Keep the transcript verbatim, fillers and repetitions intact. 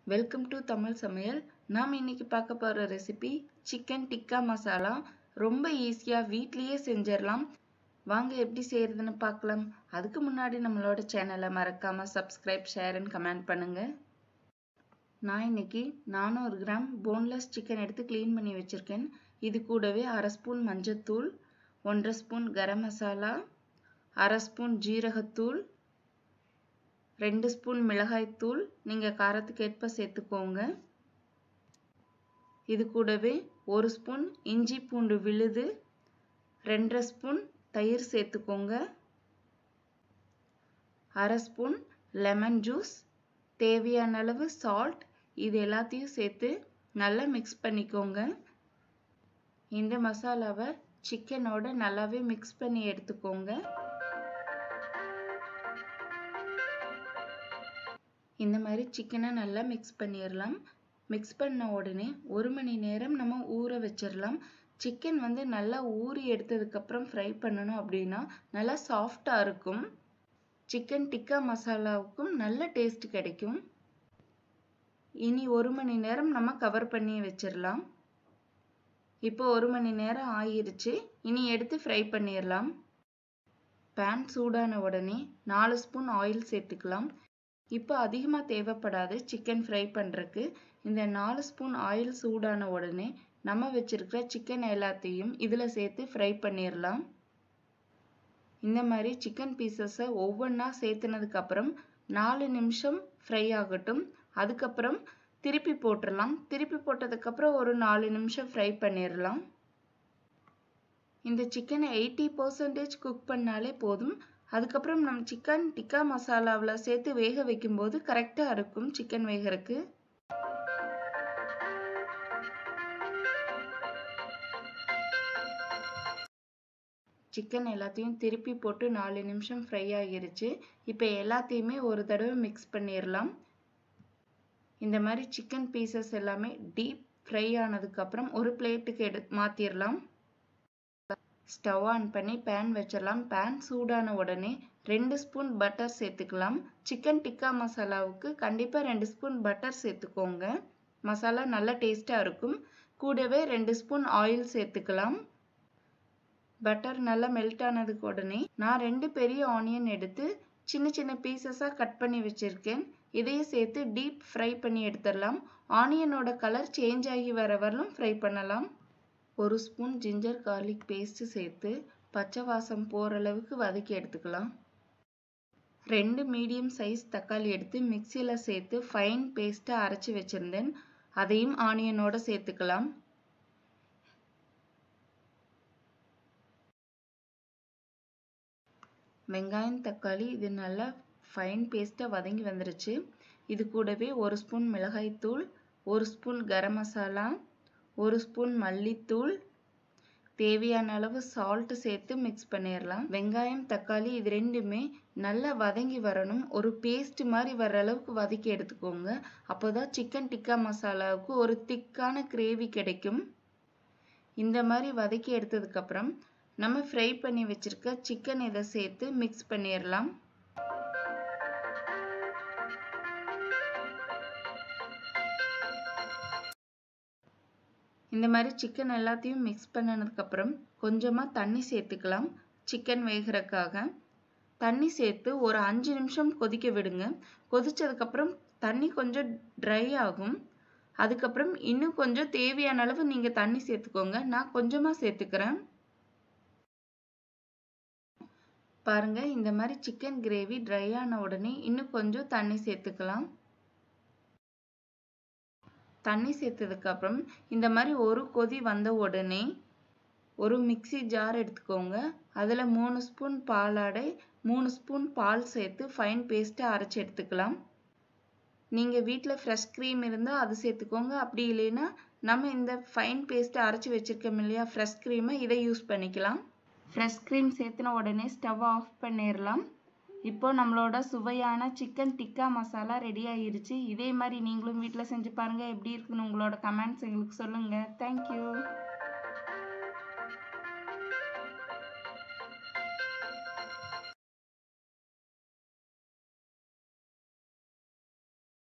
Welcome to Tamil சமையல். நாம் இன்னைக்கு பார்க்க போற ரெசிபி சிக்கன் டிக்கா மசாலா. ரொம்ப ஈஸியா வீட்லயே செஞ்சிடலாம். வாங்க எப்படி செய்யறதுன்னு பார்க்கலாம். அதுக்கு முன்னாடி நம்மளோட சேனலை மறக்காம சப்ஸ்கிரைப், ஷேர் அண்ட் கமெண்ட் பண்ணுங்க. நான் இன்னைக்கு நானூறு கிராம் போன்லெஸ் சிக்கன் எடுத்து கிளீன் பண்ணி வச்சிருக்கேன். இது கூடவே அரை ஸ்பூன் மஞ்சத்தூள், ஒன்றரை ஸ்பூன் கரம் மசாலா, அரை ஸ்பூன் ஜீரகத்தூள், ரெண்டு ஸ்பூன் மிளகாய்த்தூள் நீங்கள் காரத்துக்கு ஏற்ப சேர்த்துக்கோங்க. இது கூடவே ஒரு ஸ்பூன் இஞ்சி பூண்டு விழுது, ரெண்டரை ஸ்பூன் தயிர் சேர்த்துக்கோங்க, அரை ஸ்பூன் லெமன் ஜூஸ், தேவையான அளவு சால்ட். இது எல்லாத்தையும் சேர்த்து நல்லா மிக்ஸ் பண்ணிக்கோங்க. இந்த மசாலாவை சிக்கனோட நல்லாவே மிக்ஸ் பண்ணி எடுத்துக்கோங்க. இந்த மாதிரி சிக்கனை நல்லா மிக்ஸ் பண்ணிடலாம். மிக்ஸ் பண்ண உடனே ஒரு மணி நேரம் நம்ம ஊற வச்சிடலாம். சிக்கன் வந்து நல்லா ஊறி எடுத்ததுக்கப்புறம் ஃப்ரை பண்ணணும் அப்படின்னா நல்லா சாஃப்டாக இருக்கும். சிக்கன் டிக்கா மசாலாவுக்கும் நல்ல டேஸ்ட் கிடைக்கும். இனி ஒரு மணி நேரம் நம்ம கவர் பண்ணி வச்சிடலாம். இப்போ ஒரு மணி நேரம் ஆகிருச்சு. இனி எடுத்து ஃப்ரை பண்ணிடலாம். பேன் சூடான உடனே நாலு ஸ்பூன் ஆயில் சேர்த்துக்கலாம். இப்போ அதிகமாக தேவைப்படாது சிக்கன் ஃப்ரை பண்ணுறதுக்கு. இந்த நாலு ஸ்பூன் ஆயில் சூடான உடனே நம்ம வச்சுருக்கிற சிக்கன் எல்லாத்தையும் இதில் சேர்த்து ஃப்ரை பண்ணிடலாம். இந்த மாதிரி சிக்கன் பீசஸை ஒவ்வொன்றா சேர்த்துனதுக்கப்புறம் நாலு நிமிஷம் ஃப்ரை ஆகட்டும். அதுக்கப்புறம் திருப்பி போட்டுடலாம். திருப்பி போட்டதுக்கப்புறம் ஒரு நாலு நிமிஷம் ஃப்ரை பண்ணிடலாம். இந்த சிக்கனை எயிட்டி பர்சன்டேஜ் குக் பண்ணாலே போதும். அதுக்கப்புறம் நம்ம சிக்கன் டிக்கா மசாலாவில் சேர்த்து வேக வைக்கும்போது கரெக்டாக இருக்கும் சிக்கன் வேகிறதுக்கு. சிக்கன் எல்லாத்தையும் திருப்பி போட்டு நாலு நிமிஷம் ஃப்ரை ஆகிருச்சு. இப்போ எல்லாத்தையுமே ஒரு தடவை மிக்ஸ் பண்ணிடலாம். இந்த மாதிரி சிக்கன் பீசஸ் எல்லாமே டீப் ஃப்ரை ஆனதுக்கப்புறம் ஒரு பிளேட்டுக்கு எடு மாற்றிடலாம். ஸ்டவ் ஆன் பண்ணி பேன் வச்சிடலாம். பேன் சூடான உடனே ரெண்டு ஸ்பூன் பட்டர் சேர்த்துக்கலாம். சிக்கன் டிக்கா மசாலாவுக்கு கண்டிப்பாக ரெண்டு ஸ்பூன் பட்டர் சேர்த்துக்கோங்க. மசாலா நல்ல டேஸ்டாக இருக்கும். கூடவே ரெண்டு ஸ்பூன் ஆயில் சேர்த்துக்கலாம். பட்டர் நல்லா மெல்ட் ஆனதுக்கு உடனே நான் ரெண்டு பெரிய ஆனியன் எடுத்து சின்ன சின்ன பீசஸாக கட் பண்ணி வச்சுருக்கேன். இதையும் சேர்த்து டீப் ஃப்ரை பண்ணி எடுத்துடலாம். ஆனியனோட கலர் சேஞ்ச் ஆகி வர வரலும் ஃப்ரை பண்ணலாம். ஒரு ஸ்பூன் ஜிஞ்சர் கார்லிக் பேஸ்ட் சேர்த்து பச்சை வாசம் போகிற அளவுக்கு வதக்கி எடுத்துக்கலாம். ரெண்டு மீடியம் சைஸ் தக்காளி எடுத்து மிக்சியில் சேர்த்து ஃபைன் பேஸ்ட்டாக அரைச்சி வச்சுருந்தேன். அதையும் ஆனியனோட சேர்த்துக்கலாம். வெங்காயம் தக்காளி இது நல்லா ஃபைன் பேஸ்ட்டாக வதங்கி வந்துருச்சு. இது கூடவே ஒரு ஸ்பூன் மிளகாய்த்தூள், ஒரு ஸ்பூன் கரம் மசாலா, ஒரு ஸ்பூன் மல்லித்தூள், தேவையான அளவு சால்ட் சேர்த்து மிக்ஸ் பண்ணிடலாம். வெங்காயம் தக்காளி இது ரெண்டுமே நல்லா வதங்கி வரணும். ஒரு பேஸ்ட் மாதிரி வர அளவுக்கு வதக்கி எடுத்துக்கோங்க. அப்போதான் சிக்கன் டிக்கா மசாலாவுக்கு ஒரு திக்கான கிரேவி கிடைக்கும். இந்த மாதிரி வதக்கி எடுத்ததுக்கப்புறம் நம்ம ஃப்ரை பண்ணி வச்சிருக்க சிக்கன் இதை சேர்த்து மிக்ஸ் பண்ணிடலாம். இந்த மாதிரி சிக்கன் எல்லாத்தையும் மிக்ஸ் பண்ணதுக்கப்புறம் கொஞ்சமாக தண்ணி சேர்த்துக்கலாம். சிக்கன் வேகிறதுக்காக தண்ணி சேர்த்து ஒரு அஞ்சு நிமிஷம் கொதிக்க விடுங்க. கொதிச்சதுக்கப்புறம் தண்ணி கொஞ்சம் ட்ரை ஆகும். அதுக்கப்புறம் இன்னும் கொஞ்சம் தேவையான அளவு நீங்கள் தண்ணி சேர்த்துக்கோங்க. நான் கொஞ்சமாக சேர்த்துக்கிறேன். பாருங்க, இந்த மாதிரி சிக்கன் கிரேவி ட்ரை ஆன உடனே இன்னும் கொஞ்சம் தண்ணி சேர்த்துக்கலாம். தண்ணி சேர்த்ததுக்கப்புறம் இந்த மாதிரி ஒரு கொதி வந்த உடனே ஒரு மிக்சி ஜார் எடுத்துக்கோங்க. அதில் மூணு ஸ்பூன் பாலாடை, மூணு ஸ்பூன் பால் சேர்த்து ஃபைன் பேஸ்ட்டாக அரைச்சி எடுத்துக்கலாம். நீங்கள் வீட்டில் ஃப்ரெஷ் க்ரீம் இருந்தால் அது சேர்த்துக்கோங்க. அப்படி இல்லைன்னா நம்ம இந்த ஃபைன் பேஸ்ட்டை அரைச்சி வச்சுருக்கோம் இல்லையா, ஃப்ரெஷ் க்ரீமை இதை யூஸ் பண்ணிக்கலாம். ஃப்ரெஷ் க்ரீம் சேர்த்துன உடனே ஸ்டவ் ஆஃப் பண்ணிடலாம். இப்போ நம்மளோட சுவையான சிக்கன் டிக்கா மசாலா ரெடி ஆகிருச்சு. இதே மாதிரி நீங்களும் வீட்டில் செஞ்சு பாருங்கள். எப்படி இருக்குன்னு உங்களோட கமெண்ட்ஸ் எங்களுக்கு சொல்லுங்கள். தேங்க்யூ.